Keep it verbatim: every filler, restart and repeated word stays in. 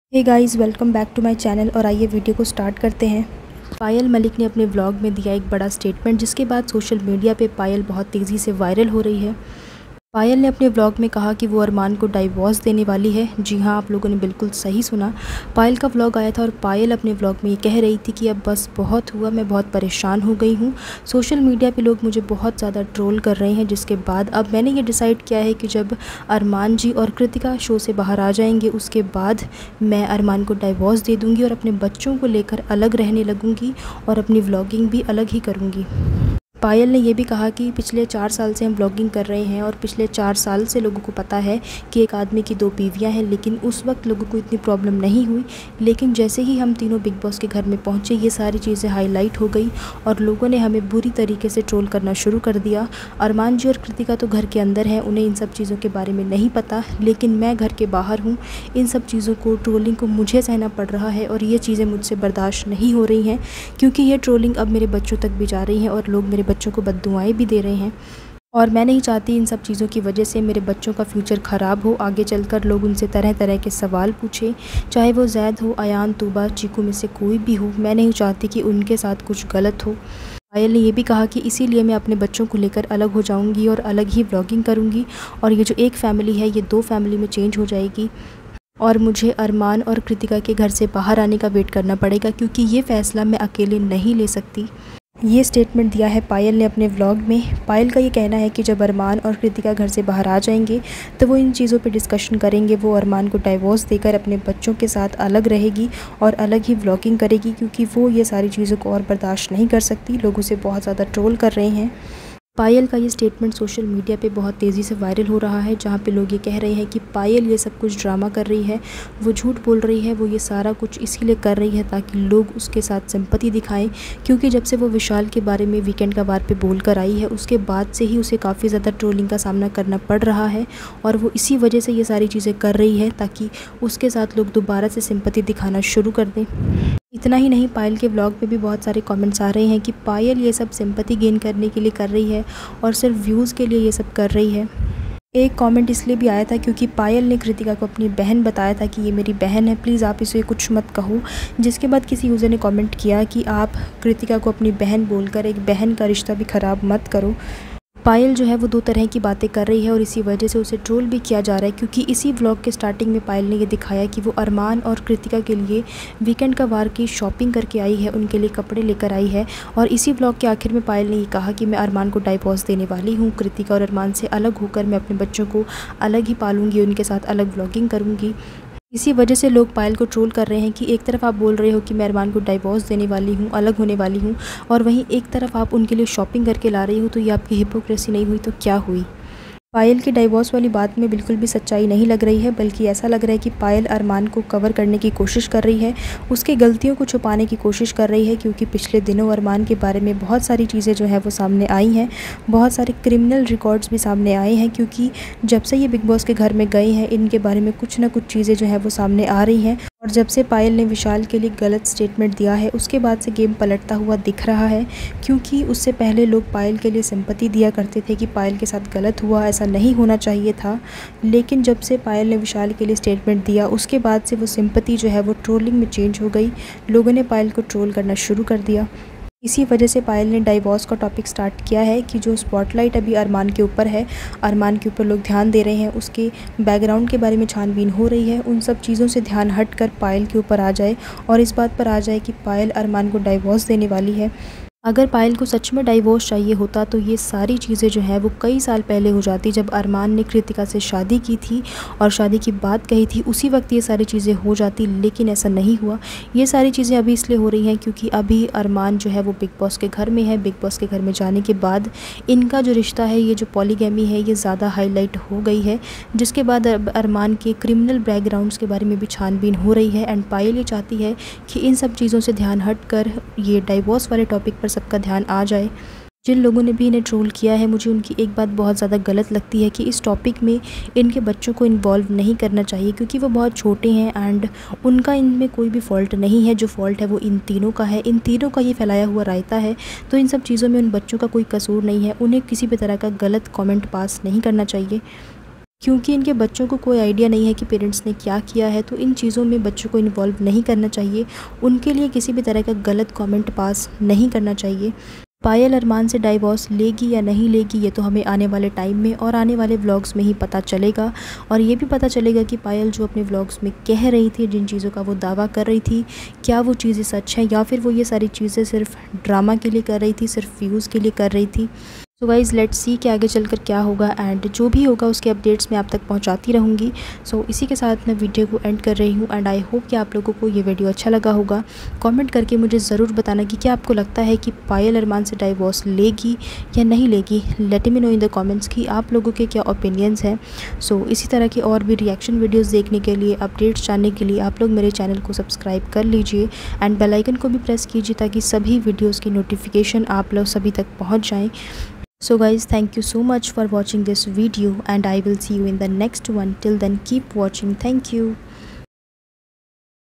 Hey guys, welcome back to my channel. और आइए video को स्टार्ट करते हैं। पायल मलिक ने अपने व्लॉग में दिया एक बड़ा स्टेटमेंट, जिसके बाद सोशल मीडिया पे पायल बहुत तेज़ी से वायरल हो रही है। पायल ने अपने व्लॉग में कहा कि वो अरमान को डाइवोर्स देने वाली है। जी हाँ, आप लोगों ने बिल्कुल सही सुना। पायल का व्लॉग आया था और पायल अपने व्लॉग में ये कह रही थी कि अब बस बहुत हुआ, मैं बहुत परेशान हो गई हूँ। सोशल मीडिया पे लोग मुझे बहुत ज़्यादा ट्रोल कर रहे हैं, जिसके बाद अब मैंने ये डिसाइड किया है कि जब अरमान जी और कृतिका शो से बाहर आ जाएंगे, उसके बाद मैं अरमान को डाइवोर्स दे दूँगी और अपने बच्चों को लेकर अलग रहने लगूँगी और अपनी व्लॉगिंग भी अलग ही करूँगी। पायल ने यह भी कहा कि पिछले चार साल से हम व्लॉगिंग कर रहे हैं और पिछले चार साल से लोगों को पता है कि एक आदमी की दो बीवियां हैं, लेकिन उस वक्त लोगों को इतनी प्रॉब्लम नहीं हुई। लेकिन जैसे ही हम तीनों बिग बॉस के घर में पहुंचे, ये सारी चीज़ें हाईलाइट हो गई और लोगों ने हमें बुरी तरीके से ट्रोल करना शुरू कर दिया। अरमान जी और कृतिका तो घर के अंदर हैं, उन्हें इन सब चीज़ों के बारे में नहीं पता, लेकिन मैं घर के बाहर हूँ। इन सब चीज़ों को, ट्रोलिंग को मुझे सहना पड़ रहा है और ये चीज़ें मुझसे बर्दाश्त नहीं हो रही हैं, क्योंकि ये ट्रोलिंग अब मेरे बच्चों तक भी जा रही है और लोग मेरे बच्चों को बद्दुआएं भी दे रहे हैं। और मैं नहीं चाहती इन सब चीज़ों की वजह से मेरे बच्चों का फ्यूचर ख़राब हो। आगे चलकर लोग उनसे तरह तरह के सवाल पूछें, चाहे वो जैद हो, अयान, तूबा, चीकू में से कोई भी हो। मैं नहीं चाहती कि उनके साथ कुछ गलत हो। पायल ने यह भी कहा कि इसीलिए मैं अपने बच्चों को लेकर अलग हो जाऊंगी और अलग ही व्लॉगिंग करूंगी और ये जो एक फ़ैमिली है, ये दो फैमिली में चेंज हो जाएगी और मुझे अरमान और कृतिका के घर से बाहर आने का वेट करना पड़ेगा, क्योंकि ये फ़ैसला मैं अकेले नहीं ले सकती। ये स्टेटमेंट दिया है पायल ने अपने व्लॉग में। पायल का ये कहना है कि जब अरमान और कृतिका घर से बाहर आ जाएंगे तो वो इन चीज़ों पे डिस्कशन करेंगे। वो अरमान को डाइवोर्स देकर अपने बच्चों के साथ अलग रहेगी और अलग ही व्लॉगिंग करेगी, क्योंकि वो ये सारी चीज़ों को और बर्दाश्त नहीं कर सकती। लोग उसे बहुत ज़्यादा ट्रोल कर रहे हैं। पायल का ये स्टेटमेंट सोशल मीडिया पे बहुत तेज़ी से वायरल हो रहा है, जहाँ पे लोग ये कह रहे हैं कि पायल ये सब कुछ ड्रामा कर रही है, वो झूठ बोल रही है, वो ये सारा कुछ इसीलिए कर रही है ताकि लोग उसके साथ सिंपैथी दिखाएं। क्योंकि जब से वो विशाल के बारे में वीकेंड का वार पे बोल कर आई है, उसके बाद से ही उसे काफ़ी ज़्यादा ट्रोलिंग का सामना करना पड़ रहा है और वो इसी वजह से ये सारी चीज़ें कर रही है ताकि उसके साथ लोग दोबारा से सिंपैथी दिखाना शुरू कर दें। इतना ही नहीं, पायल के व्लॉग पे भी बहुत सारे कमेंट्स आ रहे हैं कि पायल ये सब सिंपैथी गेन करने के लिए कर रही है और सिर्फ व्यूज़ के लिए ये सब कर रही है। एक कमेंट इसलिए भी आया था क्योंकि पायल ने कृतिका को अपनी बहन बताया था कि ये मेरी बहन है, प्लीज़ आप इसे कुछ मत कहो। जिसके बाद किसी यूज़र ने कमेंट किया कि आप कृतिका को अपनी बहन बोलकर एक बहन का रिश्ता भी ख़राब मत करो। पायल जो है वो दो तरह की बातें कर रही है और इसी वजह से उसे ट्रोल भी किया जा रहा है, क्योंकि इसी व्लॉग के स्टार्टिंग में पायल ने ये दिखाया कि वो अरमान और कृतिका के लिए वीकेंड का वार की शॉपिंग करके आई है, उनके लिए कपड़े लेकर आई है। और इसी व्लॉग के आखिर में पायल ने ये कहा कि मैं अरमान को डाइवोर्स देने वाली हूँ, कृतिका और अरमान से अलग होकर मैं अपने बच्चों को अलग ही पालूंगी, उनके साथ अलग व्लॉगिंग करूँगी। इसी वजह से लोग पायल को ट्रोल कर रहे हैं कि एक तरफ आप बोल रहे हो कि मैं अरमान को डाइवोर्स देने वाली हूँ, अलग होने वाली हूँ, और वहीं एक तरफ आप उनके लिए शॉपिंग करके ला रही हो, तो ये आपकी हिपोक्रेसी नहीं हुई तो क्या हुई। पायल की डाइवोर्स वाली बात में बिल्कुल भी सच्चाई नहीं लग रही है, बल्कि ऐसा लग रहा है कि पायल अरमान को कवर करने की कोशिश कर रही है, उसकी गलतियों को छुपाने की कोशिश कर रही है। क्योंकि पिछले दिनों अरमान के बारे में बहुत सारी चीज़ें जो है वो सामने आई हैं, बहुत सारे क्रिमिनल रिकॉर्ड्स भी सामने आए हैं। क्योंकि जब से ये बिग बॉस के घर में गए हैं, इनके बारे में कुछ ना कुछ चीज़ें जो है वो सामने आ रही हैं। और जब से पायल ने विशाल के लिए गलत स्टेटमेंट दिया है, उसके बाद से गेम पलटता हुआ दिख रहा है। क्योंकि उससे पहले लोग पायल के लिए सिंपैथी दिया करते थे कि पायल के साथ गलत हुआ, ऐसा नहीं होना चाहिए था। लेकिन जब से पायल ने विशाल के लिए स्टेटमेंट दिया, उसके बाद से वो सिंपैथी जो है वो ट्रोलिंग में चेंज हो गई। लोगों ने पायल को ट्रोल करना शुरू कर दिया। इसी वजह से पायल ने डाइवोर्स का टॉपिक स्टार्ट किया है कि जो स्पॉटलाइट अभी अरमान के ऊपर है, अरमान के ऊपर लोग ध्यान दे रहे हैं, उसके बैकग्राउंड के बारे में छानबीन हो रही है। उन सब चीज़ों से ध्यान हटकर पायल के ऊपर आ जाए और इस बात पर आ जाए कि पायल अरमान को डाइवोर्स देने वाली है। अगर पायल को सच में डाइवोर्स चाहिए होता तो ये सारी चीज़ें जो है वो कई साल पहले हो जाती, जब अरमान ने कृतिका से शादी की थी और शादी की बात कही थी, उसी वक्त ये सारी चीज़ें हो जाती। लेकिन ऐसा नहीं हुआ। ये सारी चीज़ें अभी इसलिए हो रही हैं क्योंकि अभी अरमान जो है वो बिग बॉस के घर में है। बिग बॉस के घर में जाने के बाद इनका जो रिश्ता है, ये जो पॉलीगैमी है, ये ज़्यादा हाईलाइट हो गई है, जिसके बाद अरमान के क्रिमिनल बैकग्राउंड्स के बारे में भी छानबीन हो रही है। एंड पायल ये चाहती है कि इन सब चीज़ों से ध्यान हट कर ये डाइवोर्स वाले टॉपिक पर सबका ध्यान आ जाए। जिन लोगों ने भी इन्हें ट्रोल किया है, मुझे उनकी एक बात बहुत ज़्यादा गलत लगती है कि इस टॉपिक में इनके बच्चों को इन्वॉल्व नहीं करना चाहिए, क्योंकि वो बहुत छोटे हैं एंड उनका इनमें कोई भी फॉल्ट नहीं है। जो फॉल्ट है वो इन तीनों का है, इन तीनों का ये फैलाया हुआ रायता है। तो इन सब चीज़ों में उन बच्चों का कोई कसूर नहीं है, उन्हें किसी भी तरह का गलत कमेंट पास नहीं करना चाहिए। क्योंकि इनके बच्चों को कोई आइडिया नहीं है कि पेरेंट्स ने क्या किया है, तो इन चीज़ों में बच्चों को इन्वॉल्व नहीं करना चाहिए। उनके लिए किसी भी तरह का गलत कमेंट पास नहीं करना चाहिए। पायल अरमान से डाइवोर्स लेगी या नहीं लेगी, ये तो हमें आने वाले टाइम में और आने वाले व्लॉग्स में ही पता चलेगा। और ये भी पता चलेगा कि पायल जो अपने व्लॉग्स में कह रही थी, जिन चीज़ों का वो दावा कर रही थी, क्या वो चीज़ें सच है या फिर वो ये सारी चीज़ें सिर्फ ड्रामा के लिए कर रही थी, सिर्फ व्यूज़ के लिए कर रही थी। सो गाइज़ लेट्स सी कि आगे चलकर क्या होगा, एंड जो भी होगा उसके अपडेट्स मैं आप तक पहुंचाती रहूँगी। सो so, इसी के साथ मैं वीडियो को एंड कर रही हूँ, एंड आई होप कि आप लोगों को ये वीडियो अच्छा लगा होगा। कमेंट करके मुझे ज़रूर बताना कि क्या आपको लगता है कि पायल अरमान से डाइवोर्स लेगी या नहीं लेगी। Let me know in the comments कि आप लोगों के क्या ओपिनियंस हैं। सो so, इसी तरह के और भी रिएक्शन वीडियोज़ देखने के लिए, अपडेट्स जानने के लिए आप लोग मेरे चैनल को सब्सक्राइब कर लीजिए एंड बेल आइकन को भी प्रेस कीजिए ताकि सभी वीडियोज़ की नोटिफिकेशन आप लोग सभी तक पहुँच जाएँ। So guys, thank you so much for watching this video, and I will see you in the next one. Till then, keep watching. Thank you.